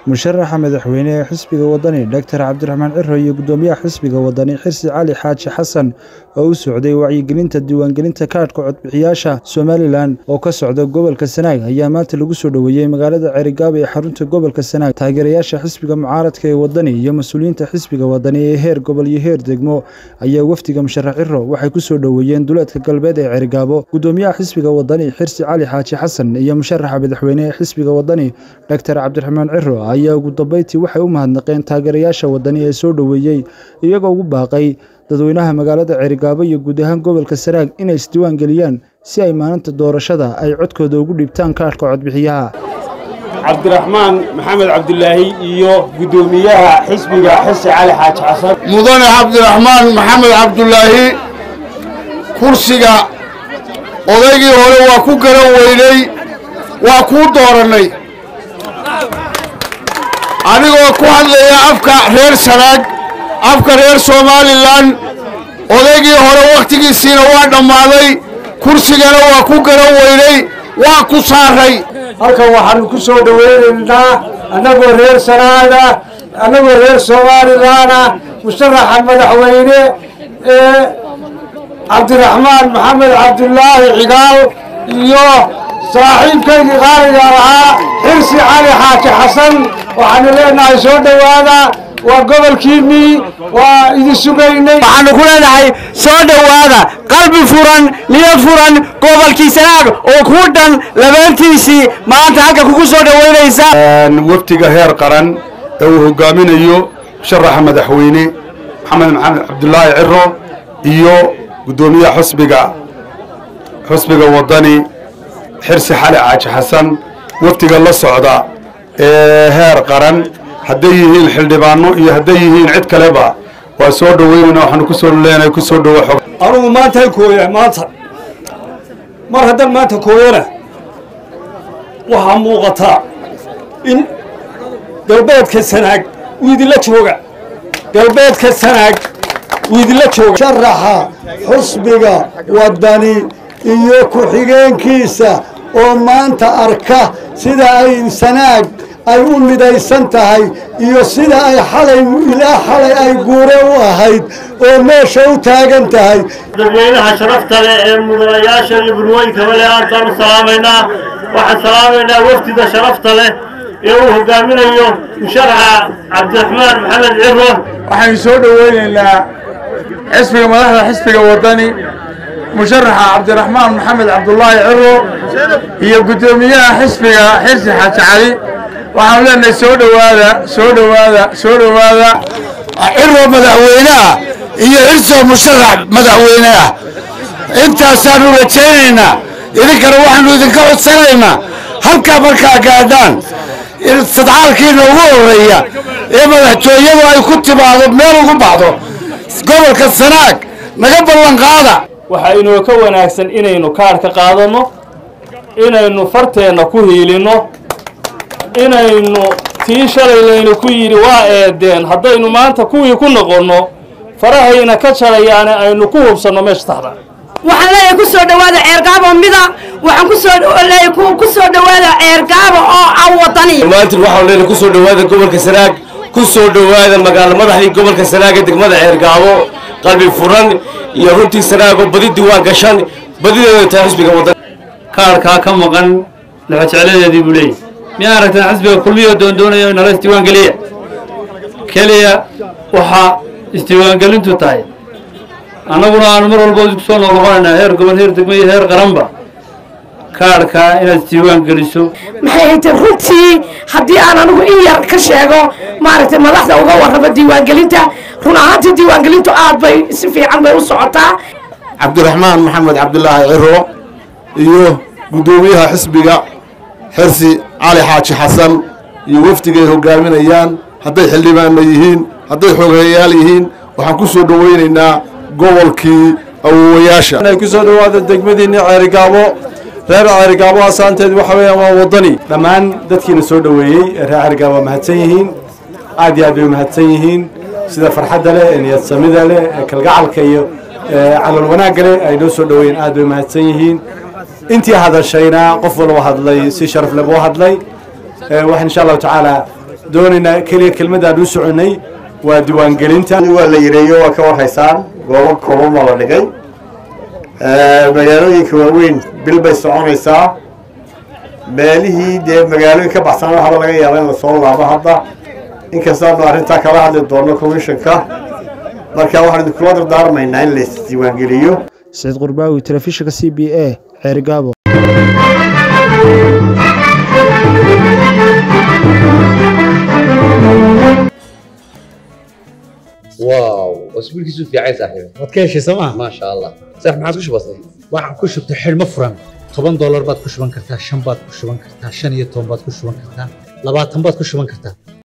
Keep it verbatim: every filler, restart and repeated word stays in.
musharaxa madaxweynaha xisbiga wadani Doctor Cabdiraxmaan Ciro iyo gudoomiyaha xisbiga wadani Xirsi Cali Xaaji Xasan oo u socday wacyigelinta diiwaangelinta kaadhka codbixiyaasha Somaliland oo ka socda gobolka Sanaag ayaa maanta lagu soo dhaweeyay magaalada Cerigaba ee xarunta gobolka Sanaag. Taageerayaasha xisbiga mucaaradka ee wadani iyo mas'uuliyiinta xisbiga wadani ee heer gobol iyo heer degmo ayaa wafdiga musharax Ciro waxay ku soo dhaweeyeen duleedka galbeed ee Cerigaba. Gudoomiyaha xisbiga wadani Xirsi Cali Xaaji Xasan iyo musharaxa madaxweynaha xisbiga wadani Doctor Cabdiraxmaan Ciro ayaa ugu dambeyntii waxay u mahadnaqeen taageerayaasha wadani ee soo dhaweeyay iyagoo ugu baaqay dadweynaha magaalada Cerigaba iyo guud ahaan gobolka Sanaag inay isdiiwaan geliyaan si ay maalinta doorashada ay codkooda ugu dhibtaan kaadhka codbixiyaha. Cabdiraxmaan Maxamed Cabdullaahi iyo gudoomiyaha xisbiga Xirsi Cali Xaaji Xasan mudane Cabdiraxmaan Maxamed Cabdullaahi kursiga odaygii hore waa ku garan weynay waa ku dooranay anigoo ku hadlaya afka reer Sanaag afka reer Somaliland odaygii hore waqtigiisina waa dhamaaday kursigana waa ku garan weynay waa ku saaray. halkan waxaan ku soo dhaweynaynaa anagoo reer Sanaag anagoo reer Somaliland musharaxa madaxweyne ee Cabdiraxmaan Maxamed Cabdullaahi Cigaal iyo saaxiibkayga qaaliga ahaa Xirsi Cali Xaaji Xasan waxaan leenahay soo dhawaada waa gobolkiinii waa idin sugaynay waxaan ku leenahay soo dhawaada qalbi furan niyad furan gobolkii Sanaag oo ku dhan labaantiisii maanta halka kugu soo dhaweynaysa waftiga heer qaran ee uu hogaaminayo musharaxa madaxweyne Maxamed Maxamed Cabdullaahi Ciro iyo gudoomiyaha xisbiga xisbiga wadani Xirsi Cali Xaaji Xasan waftiga la socda ee heer qaran hadday yihiin xildhibaano iyo hadday yihiin cid kaleba waa soo dhaweynayna waxaan ku soo leenahay ku soo dhawo xog anugu maanta kooyay maanta mar hadan maanta kooyana waxa muuqata in galbeedka Sanaag uu idila jooga galbeedka Sanaag uu idila jooga sharaxa xisbiga wadani iyo ku xigeenkiisa oo maanta arka sida ay Sanaag ay u midaysan tahay iyo sida ay xalay ilaa xalay ay guure u ahayd oo meesha u taagan tahay dadweynaha sharafta leh ee mudanayaasha iyo bulwooyinka wali aan salaameynaa waxaan salaameynaa wafdiga sharafta leh ee uu hogaaminayo musharaxa Cabdiraxmaan Maxamed Ciro waxaan soo dhaweynaynaa xisbiga madaxda xisbiga wadani musharaxa Cabdiraxmaan Maxamed Cabdullaahi Ciro iyo gudoomiyaha xisbiga Xirsi Xaaji Cali waxaan leenahay soo dhawaada soo dhawaada soo dhawaada Ciro madaxweynaha iyo Xirsi musharax madaxweynaha intaasaan u rajaynaynaa idinkana waxaanu idinka codsanaynaa halka markaa gaadhaan istidcaalkiina ugu horeeya ee madaxtooyadu ay ku timaado meel ugu baxdo gobolka Sanaag naga ballan qaada. waxa inoo ka wanaagsan inaynu kaadhka qaadano inaynu farteena ku hiilino inaynu tii shalaylayna ku yiri waa eedeen haddaynu maanta kuwii ku noqono farahayna ka jarayaan aynu ku hubsano meesha taxda waxaan leeyahay ku soo dhawaada Cerigaba mida waxaan ku soo leeyahay ku soo dhawaada Cerigaba oo ah wadani maanta waxaan leeyahay ku soo dhawaada gobolka Sanaag ku soo dhawaada magaalada madaxda gobolka Sanaag ee degmada Cerigaba qalbi furan iyo runtii Sanaag oo badi diiwaan gashan badideeda tahay xisbiga wadani kaarka ka maqan la jeceladeedii buu leeyahay miya aragtaan xisbiga kulmiyo doon doonayo in la isdiiwaan geliya kaliya waxa isdiiwaan gelintu tahay annaguna aan mar walba isku soo noqonaynaa heer gobol heer degmo iyo heer qaranba kaarka inaad isdiiwaan geliso maxay hayteen runtii haddii aan anigu in yar ka sheego maaragtay madaxda uga warraba diiwaangelinta run ahaantii diiwaangelintu aad bay si fiican bay u socotaa. Cabdiraxmaan Maxamed Cabdullaahi Ciro iyo gudoomiyaha xisbiga Xirsi Cali Xaaji Xasan iyo wafdiga ay hogaaminayaan hadday xildhibaano yihiin hadday xogeyaal yihiin waxaan ku soo dhaweynaynaa gobolkii awoowayaasha inay ku soo dhawaada degmadiina Cerigaba reer Cerigaba asaanteed waxa weeyaan waa wadani dhammaan dadkiina soo dhaweeyay reer Cerigaba mahadsan yihiin aad iyo aad bay mahadsan yihiin sida farxadda leh niyad samida leh kalgacalka iyo calal wanaagga leh ay noo soo dhaweeyeen aad bay mahadsan yihiin intii hadashayna qof walba hadlay si sharaf leh buu hadlay waxaan insha Allah taala doonaynaa kaliya kelmadaan u soconay waa diiwaangelinta waa la yareeyo waa ka warhaysaan goobo kooban la dhigay magaalooyinka waaweyn bil bay soconaysaa meelihii dee magaalooyin ka baxsan waxaa laga yaabaa in la soo laabo hadda inkastaanu arrintaa kala hadli doono commissionka marka waxaan kula dardaarmaynaa in la isdiiwaangeliyo. Saciid Qurbaawi, telefishinka C B A, Ceergaabo. واو واسبوعك في عايز صاحبي وتكيش سما ما شاء الله صح ما عاد كش بسيط waxaan ku shubtay xilmo furan toban dollar baad ku shuban kartaa shan baad ku shuban kartaa shan iyo toban baad ku shuban kartaa labaatan baad ku shuban kartaa